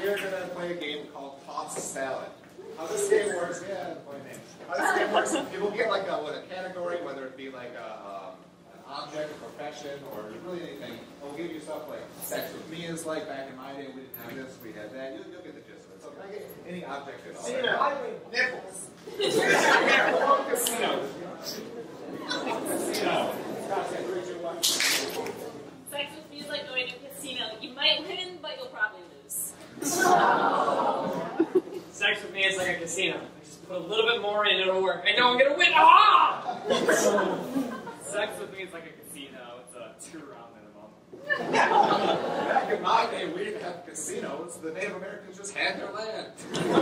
we're going to play a game called Toss Salad. How this game works, yeah, boy name. How this game works, people get like a category, whether it be like an object, a profession, or really anything. And we'll give you stuff like sex with me is like back in my day, we didn't have this, we had that. You'll get the gist of it. So can I get any object at all? Nipples. Casino. Casino. Sex with me is like going to a casino. You might win, but you'll probably lose. Sex with me is like a casino. I just put a little bit more in, it'll work. I know I'm gonna win. Ah! Sex with me is like a casino. It's a 2-round minimum. Back in my day, we didn't have casinos. The Native Americans just had their land.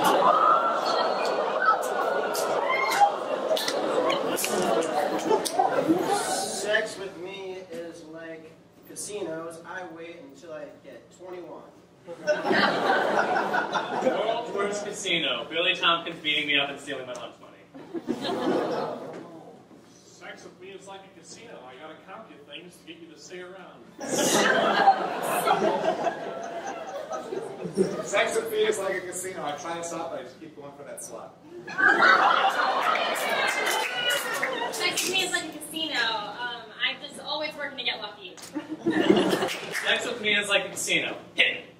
Sex with me is like casinos. I wait until I get 21. World's worst casino. Billy Tompkins beating me up and stealing my lunch money. Sex with me is like a casino. I gotta count you things to get you to stay around. Sex with me is like a casino. I try and stop, but I just keep going for that slot. Sex with me is like a casino. I'm just always working to get lucky. Sex with me is like a casino. Hit me.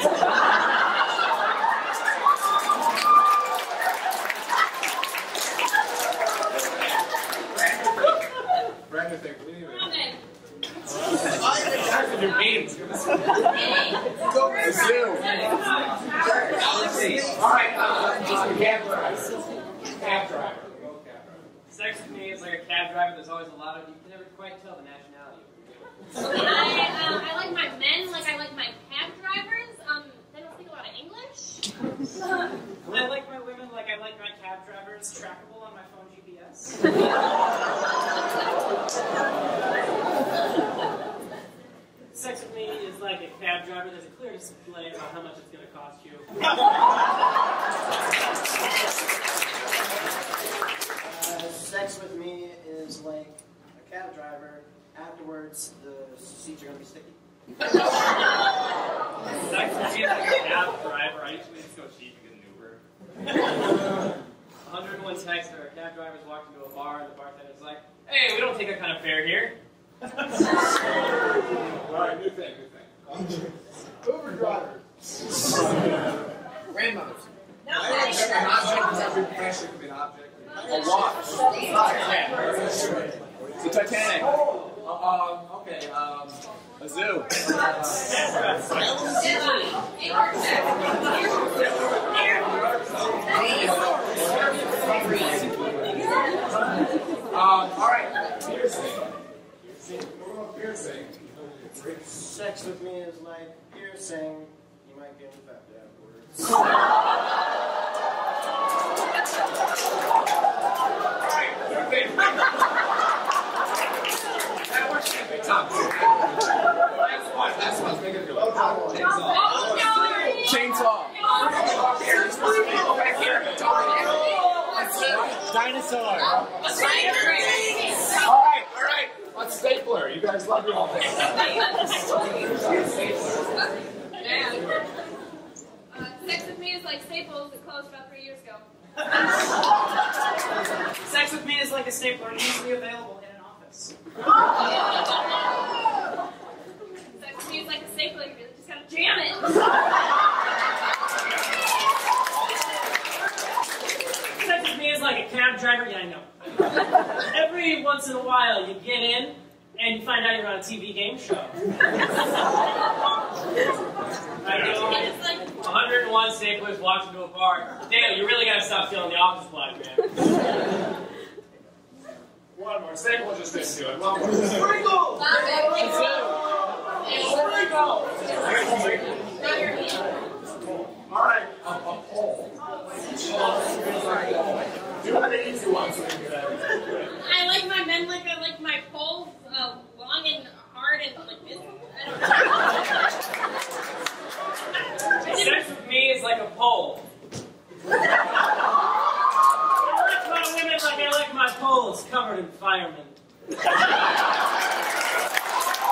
Brandon, think we need to. Your memes. Go Zoo. All right, cab driver. Cab driver. Sex with me is like a cab driver. There's always a lot of you can never quite tell the nationality. I like my men like I like my cab drivers. They don't speak a lot of English. I like my women like I like my cab drivers. Trackable on my phone GPS. Sex with me is like a cab driver. There's a clear display about how much it's going to cost you. Sex with me is like a cab driver. Afterwards, the seats are going to be sticky. Sex with me is like a cab driver. I usually just go cheap and get an Uber. 101 texts where a cab driver's walked into a bar and the bartender's like, "Hey, we don't take that kind of fare here." Alright, new thing. Uber driver. Grandmothers. No, An object is every profession could be an object. A watch. The Titanic. Okay, a zoo. Alright, piercing. Sex with me is like piercing. You might get infected afterwards. Alright, new thing. That works. Last one's making it go. Chainsaw. Back here. Dinosaur. Alright. Let's stapler. You guys love your whole thing. Sex with me is like Staples that closed about 3 years ago. Sex with me is like a stapler and easily available in an office. Sex with me is like a stapler. You really just gotta jam it. Sex with me is like a cab driver. Yeah, I know. Every once in a while, you get in and you find out you're on a TV game show. I go, 101 staplers walked into a bar. Dale, you really gotta stop stealing the office supplies, man. One more. Stapler just didn't do it. One more. Alright, a pole. Do one of the easy ones so we can get out of it. I like my men like I like my poles long and hard and like this. I don't know. Sex with me is like a pole. I like my women like I like my poles covered in firemen.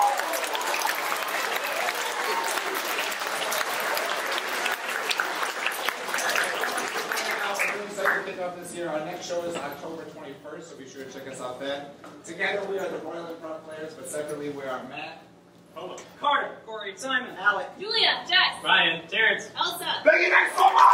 kicking off this year. Our next show is October 21st, so be sure to check us out then. Together we are the Royal Improv Players, but separately we are Matt, Hold on. Carter, Corey, Simon, Alec. Julia, Jess, Ryan, Terrence. Elsa. thank you guys so much!